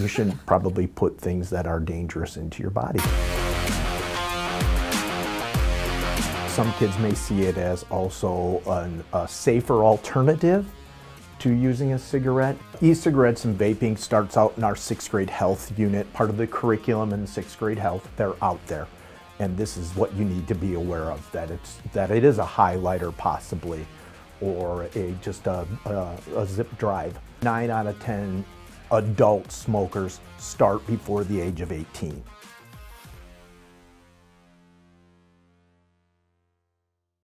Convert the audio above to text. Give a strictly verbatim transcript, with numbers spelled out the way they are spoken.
you shouldn't probably put things that are dangerous into your body. Some kids may see it as also an, a safer alternative to using a cigarette. E-cigarettes and vaping starts out in our sixth grade health unit, part of the curriculum in sixth grade health. They're out there. And this is what you need to be aware of, that it's that it is a highlighter possibly, or a just a, a, a zip drive. Nine out of ten adult smokers start before the age of eighteen.